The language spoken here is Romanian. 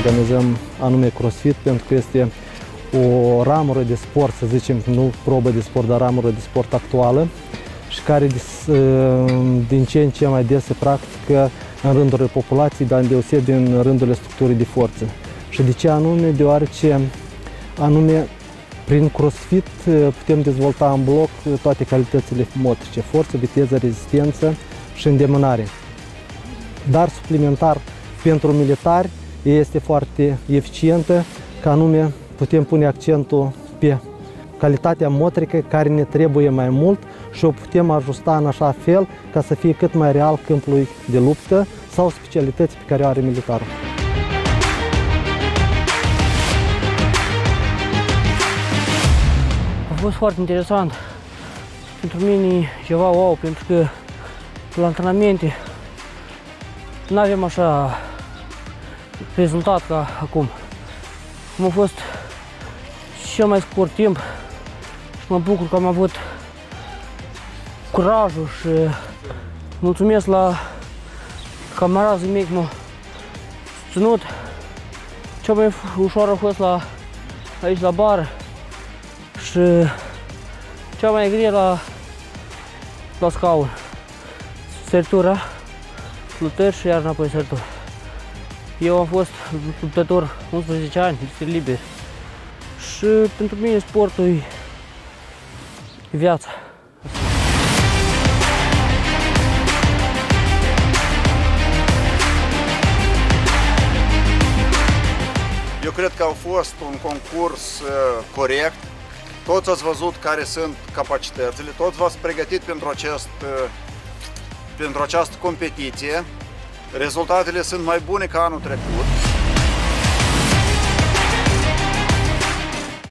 organizăm anume CrossFit, pentru că este o ramură de sport, să zicem, nu probă de sport, dar ramură de sport actuală și care din ce în ce mai des se practică în rândurile populației, dar îndeosebi în rândurile structurii de forță. Și de ce anume? Deoarece anume prin CrossFit putem dezvolta în bloc toate calitățile motrice, forță, viteză, rezistență și îndemânare. Dar suplimentar pentru militari este foarte eficientă, că anume putem pune accentul pe calitatea motrică care ne trebuie mai mult și o putem ajusta în așa fel ca să fie cât mai real câmpului de luptă sau specialități pe care o are militarul. A fost foarte interesant. Pentru mine e ceva wow, pentru că la antrenamente nu avem așa rezultat ca acum. Cum a fost cel mai scurt timp și mă bucur că am avut curajul și mulțumesc la camarazii mei că m-au susținut. Cea mai ușoară a fost aici la bară și cea mai grea la scaun. Săritura, flutări și iar înapoi săritură. Eu am fost luptător 11 ani, este liber. Și pentru mine sportul e viața. Eu cred că a fost un concurs corect. Toți ați văzut care sunt capacitățile, toți v-ați pregătit pentru această competiție. Rezultatele sunt mai bune ca anul trecut.